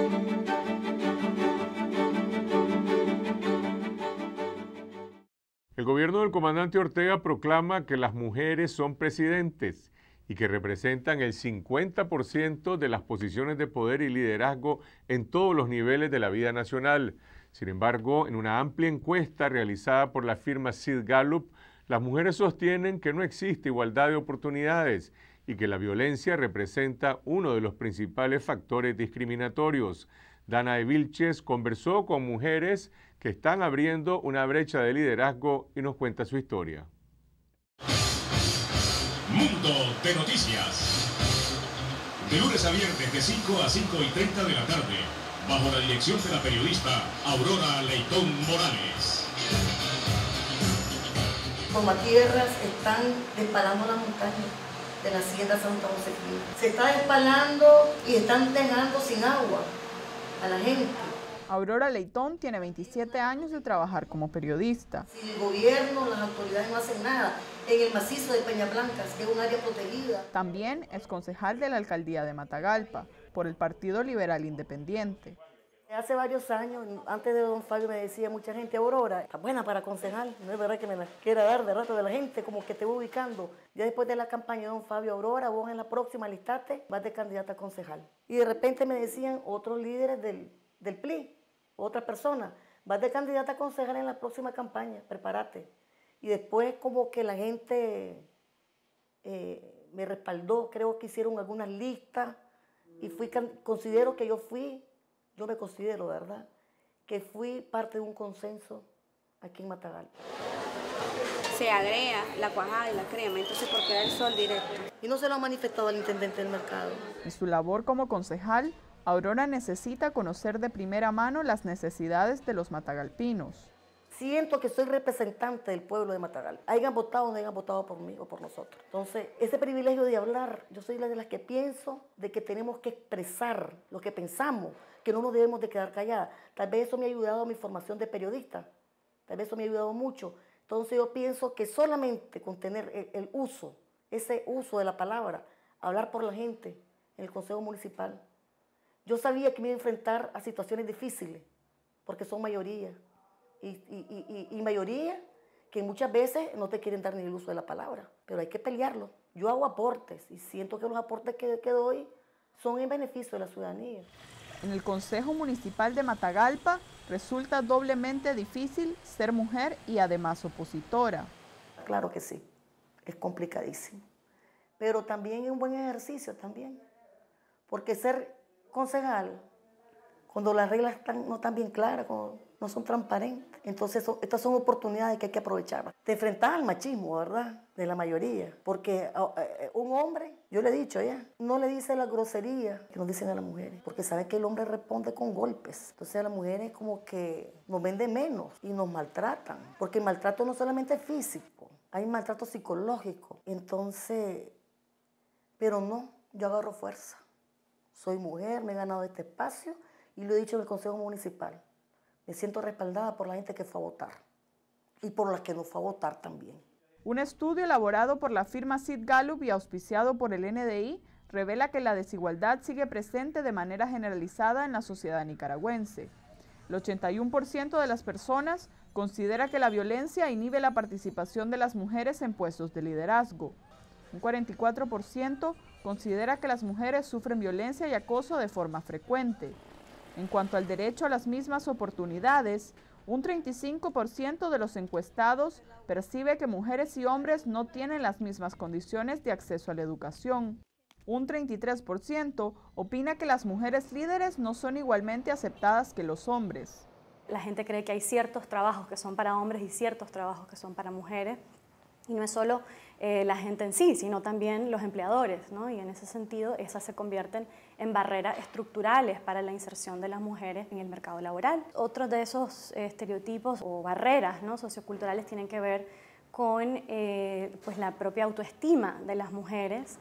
El gobierno del comandante Ortega proclama que las mujeres son presidentes y que representan el 50% de las posiciones de poder y liderazgo en todos los niveles de la vida nacional. Sin embargo, en una amplia encuesta realizada por la firma Sid Gallup, las mujeres sostienen que no existe igualdad de oportunidades y que la violencia representa uno de los principales factores discriminatorios. Dana de Vilches conversó con mujeres que están abriendo una brecha de liderazgo y nos cuenta su historia. Mundo de Noticias. De lunes a viernes de 5 a 5:30 de la tarde, bajo la dirección de la periodista Aurora Leitón Morales. Tomatierras están despalando la montaña de la hacienda Santa Josefina. Se está despalando y están dejando sin agua a la gente. Aurora Leitón tiene 27 años de trabajar como periodista. Si el gobierno, las autoridades no hacen nada en el macizo de Peñablancas, que es un área protegida. También es concejal de la alcaldía de Matagalpa, por el Partido Liberal Independiente. Hace varios años, antes de don Fabio, me decía mucha gente: Aurora, está buena para concejal. No es verdad que me la quiera dar de rato de la gente, como que te voy ubicando. Ya después de la campaña de don Fabio: Aurora, vos en la próxima listate, vas de candidata a concejal. Y de repente me decían otros líderes del PLI, otra persona: vas de candidata a concejal en la próxima campaña, prepárate. Y después como que la gente me respaldó, creo que hicieron algunas listas y yo me considero, ¿verdad?, que fui parte de un consenso aquí en Matagalpa. Se agrega la cuajada y la crema, entonces ¿por qué el sol directo? Y no se lo ha manifestado al intendente del mercado. En su labor como concejal, Aurora necesita conocer de primera mano las necesidades de los matagalpinos. Siento que soy representante del pueblo de Matagalpa. Hayan votado o no hayan votado por mí o por nosotros. Entonces, ese privilegio de hablar, yo soy la de las que pienso de que tenemos que expresar lo que pensamos, que no nos debemos de quedar calladas. Tal vez eso me ha ayudado a mi formación de periodista. Tal vez eso me ha ayudado mucho. Entonces, yo pienso que solamente con tener ese uso de la palabra, hablar por la gente en el Consejo Municipal, yo sabía que me iba a enfrentar a situaciones difíciles, porque son mayoría. Y mayoría que muchas veces no te quieren dar ni el uso de la palabra, pero hay que pelearlo. Yo hago aportes y siento que los aportes que doy son en beneficio de la ciudadanía. En el Consejo Municipal de Matagalpa resulta doblemente difícil ser mujer y además opositora. Claro que sí, es complicadísimo, pero también es un buen ejercicio también, porque ser concejal, cuando las reglas no están bien claras, no son transparentes. Entonces, estas son oportunidades que hay que aprovechar. Te enfrentas al machismo, ¿verdad?, de la mayoría. Porque un hombre, yo le he dicho ya, no le dice la grosería que nos dicen a las mujeres, porque sabe que el hombre responde con golpes. Entonces, a las mujeres como que nos venden menos y nos maltratan. Porque el maltrato no solamente es físico, hay maltrato psicológico. Entonces, pero no, yo agarro fuerza. Soy mujer, me he ganado este espacio y lo he dicho en el Consejo Municipal. Me siento respaldada por la gente que fue a votar y por las que no fue a votar también. Un estudio elaborado por la firma Sid Gallup y auspiciado por el NDI revela que la desigualdad sigue presente de manera generalizada en la sociedad nicaragüense. El 81% de las personas considera que la violencia inhibe la participación de las mujeres en puestos de liderazgo. Un 44% considera que las mujeres sufren violencia y acoso de forma frecuente. En cuanto al derecho a las mismas oportunidades, un 35% de los encuestados percibe que mujeres y hombres no tienen las mismas condiciones de acceso a la educación. Un 33% opina que las mujeres líderes no son igualmente aceptadas que los hombres. La gente cree que hay ciertos trabajos que son para hombres y ciertos trabajos que son para mujeres. Y no es solo la gente en sí, sino también los empleadores, ¿no? Y en ese sentido, esas se convierten en barreras estructurales para la inserción de las mujeres en el mercado laboral. Otros de esos estereotipos o barreras, ¿no?, socioculturales tienen que ver con pues la propia autoestima de las mujeres,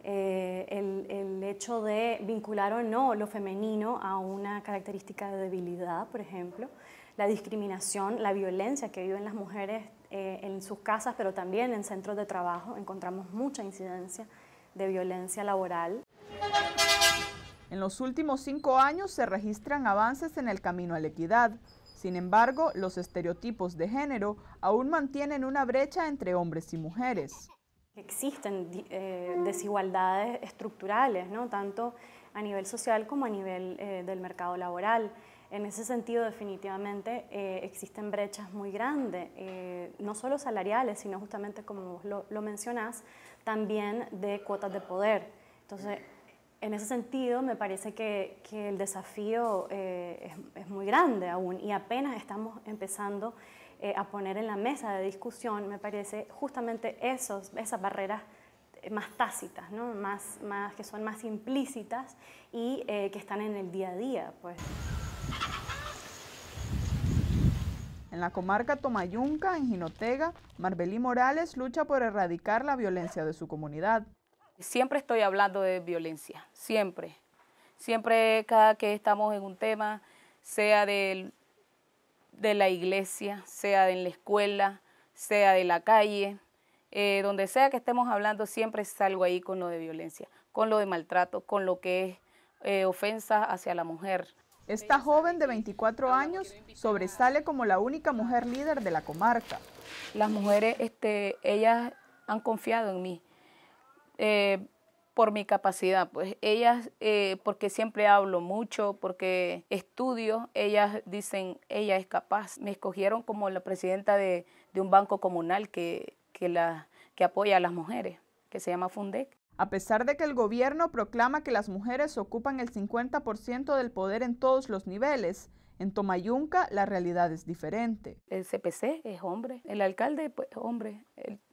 el hecho de vincular o no lo femenino a una característica de debilidad, por ejemplo, la discriminación, la violencia que viven las mujeres en sus casas, pero también en centros de trabajo. Encontramos mucha incidencia de violencia laboral. En los últimos 5 años se registran avances en el camino a la equidad. Sin embargo, los estereotipos de género aún mantienen una brecha entre hombres y mujeres. Existen desigualdades estructurales, ¿no? Tanto a nivel social como a nivel del mercado laboral. En ese sentido, definitivamente existen brechas muy grandes, no solo salariales, sino justamente como vos lo mencionás, también de cuotas de poder. Entonces, en ese sentido, me parece que el desafío es muy grande aún y apenas estamos empezando a poner en la mesa de discusión, me parece, justamente esas barreras más tácitas, ¿no? que son más implícitas y que están en el día a día, pues. En la comarca Tomayunca, en Jinotega, Marbelí Morales lucha por erradicar la violencia de su comunidad. Siempre estoy hablando de violencia, siempre. Siempre cada que estamos en un tema, sea de la iglesia, sea en la escuela, sea de la calle, donde sea que estemos hablando, siempre salgo ahí con lo de violencia, con lo de maltrato, con lo que es ofensa hacia la mujer. Esta joven de 24 años sobresale como la única mujer líder de la comarca. Las mujeres, ellas han confiado en mí. Por mi capacidad, pues ellas, porque siempre hablo mucho, porque estudio, ellas dicen, ella es capaz. Me escogieron como la presidenta de un banco comunal que apoya a las mujeres, que se llama Fundec. A pesar de que el gobierno proclama que las mujeres ocupan el 50% del poder en todos los niveles, en Tomayunca la realidad es diferente. El CPC es hombre, el alcalde pues hombre,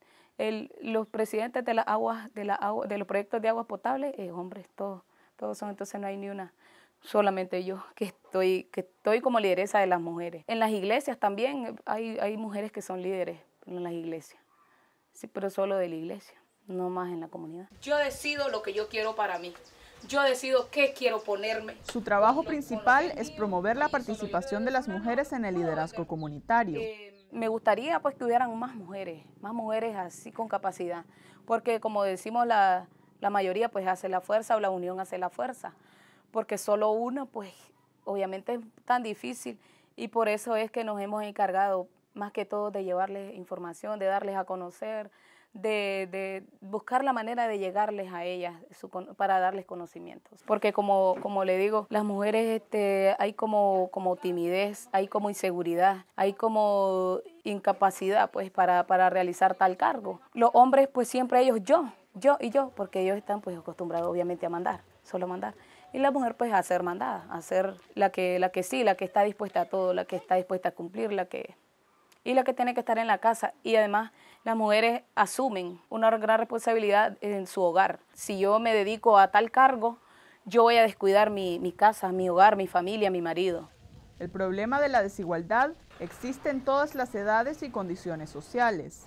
los presidentes de de los proyectos de agua potable, hombres, todos son, entonces no hay ni una, solamente yo que estoy como lideresa de las mujeres. En las iglesias también hay mujeres que son líderes en las iglesias, sí, pero solo de la iglesia, no más en la comunidad. Yo decido lo que yo quiero para mí. Yo decido qué quiero ponerme. Su trabajo principal es promover la participación de las mujeres en el liderazgo comunitario. Me gustaría pues que hubieran más mujeres así con capacidad, porque como decimos la mayoría pues hace la fuerza o la unión hace la fuerza, porque solo una pues obviamente es tan difícil y por eso es que nos hemos encargado más que todo de llevarles información, de darles a conocer, de buscar la manera de llegarles a ellas para darles conocimientos. Porque como le digo, las mujeres hay como timidez, hay como inseguridad, hay como incapacidad pues para realizar tal cargo. Los hombres pues siempre ellos yo, porque ellos están pues acostumbrados obviamente a mandar, solo mandar. Y la mujer pues a ser mandada, a ser la que está dispuesta a todo, la que está dispuesta a cumplir, la que tiene que estar en la casa. Y además las mujeres asumen una gran responsabilidad en su hogar. Si yo me dedico a tal cargo, yo voy a descuidar mi casa, mi hogar, mi familia, mi marido. El problema de la desigualdad existe en todas las edades y condiciones sociales.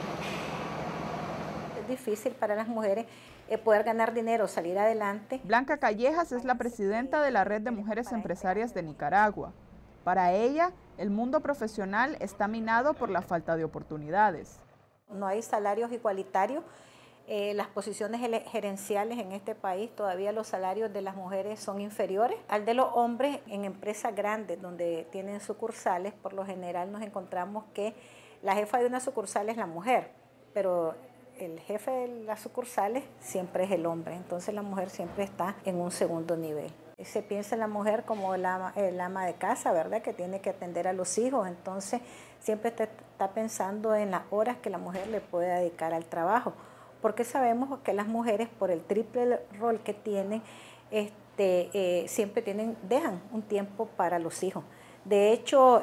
Es difícil para las mujeres poder ganar dinero, salir adelante. Blanca Callejas es la presidenta de la Red de Mujeres Empresarias de Nicaragua. Para ella, el mundo profesional está minado por la falta de oportunidades. No hay salarios igualitarios. Las posiciones gerenciales en este país, todavía los salarios de las mujeres son inferiores al de los hombres. En empresas grandes donde tienen sucursales, por lo general nos encontramos que la jefa de una sucursal es la mujer, pero el jefe de las sucursales siempre es el hombre, entonces la mujer siempre está en un segundo nivel. Se piensa en la mujer como el ama de casa, ¿verdad? Que tiene que atender a los hijos, entonces siempre está pensando en las horas que la mujer le puede dedicar al trabajo, porque sabemos que las mujeres, por el triple rol que tienen, siempre dejan un tiempo para los hijos. De hecho,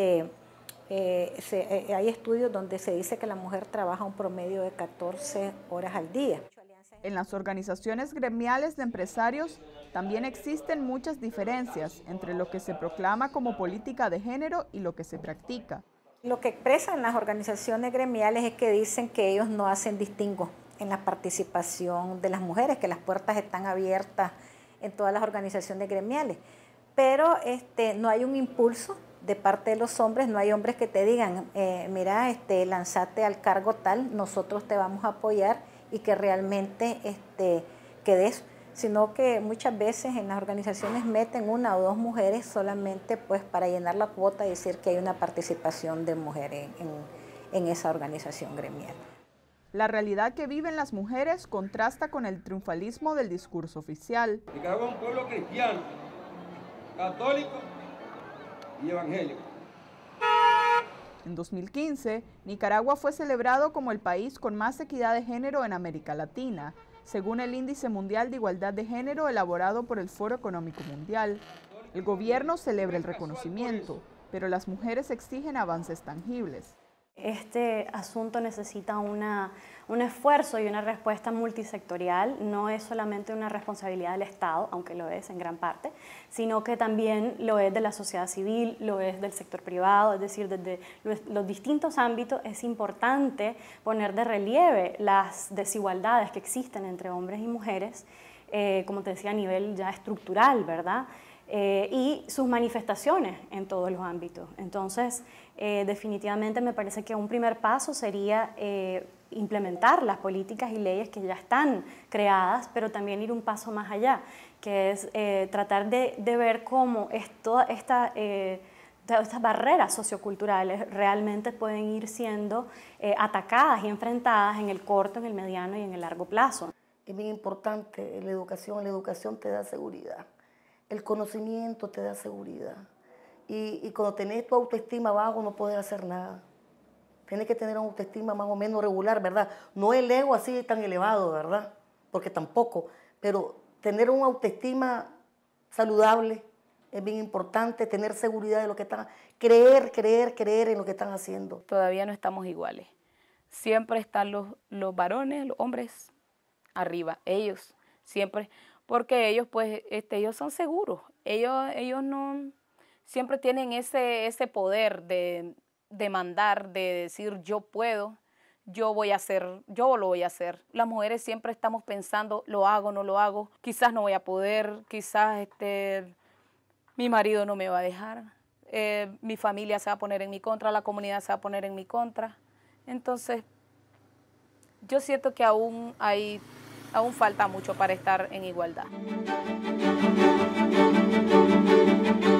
hay estudios donde se dice que la mujer trabaja un promedio de 14 horas al día. En las organizaciones gremiales de empresarios también existen muchas diferencias entre lo que se proclama como política de género y lo que se practica. Lo que expresan las organizaciones gremiales es que dicen que ellos no hacen distingo en la participación de las mujeres, que las puertas están abiertas en todas las organizaciones gremiales, pero no hay un impulso de parte de los hombres, no hay hombres que te digan, mira, lanzate al cargo tal, nosotros te vamos a apoyar y que realmente que des sino que muchas veces en las organizaciones meten 1 o 2 mujeres solamente pues para llenar la cuota y decir que hay una participación de mujeres en esa organización gremial. La realidad que viven las mujeres contrasta con el triunfalismo del discurso oficial. Nicaragua es un pueblo cristiano, católico y evangélico. En 2015, Nicaragua fue celebrado como el país con más equidad de género en América Latina, según el Índice Mundial de Igualdad de Género elaborado por el Foro Económico Mundial. El gobierno celebra el reconocimiento, pero las mujeres exigen avances tangibles. Este asunto necesita un esfuerzo y una respuesta multisectorial. No es solamente una responsabilidad del Estado, aunque lo es en gran parte, sino que también lo es de la sociedad civil, lo es del sector privado, es decir, desde los distintos ámbitos es importante poner de relieve las desigualdades que existen entre hombres y mujeres, como te decía, a nivel ya estructural, ¿verdad? Y sus manifestaciones en todos los ámbitos. Entonces, definitivamente me parece que un primer paso sería implementar las políticas y leyes que ya están creadas, pero también ir un paso más allá, que es tratar de ver cómo estas barreras socioculturales realmente pueden ir siendo atacadas y enfrentadas en el corto, en el mediano y en el largo plazo. Es bien importante la educación te da seguridad. El conocimiento te da seguridad. Y cuando tenés tu autoestima bajo no puedes hacer nada. Tienes que tener una autoestima más o menos regular, ¿verdad? No el ego así tan elevado, ¿verdad? Porque tampoco. Pero tener una autoestima saludable es bien importante, tener seguridad de lo que están, creer en lo que están haciendo. Todavía no estamos iguales. Siempre están los varones, los hombres arriba, ellos siempre... Porque ellos, pues, ellos son seguros. Ellos no siempre tienen ese poder de mandar, de decir yo puedo, yo lo voy a hacer. Las mujeres siempre estamos pensando, lo hago, no lo hago, quizás no voy a poder, quizás mi marido no me va a dejar, mi familia se va a poner en mi contra, la comunidad se va a poner en mi contra. Entonces, yo siento que aún falta mucho para estar en igualdad.